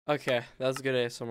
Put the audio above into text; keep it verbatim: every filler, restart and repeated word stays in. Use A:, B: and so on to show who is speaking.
A: Okay, that was good A S M R.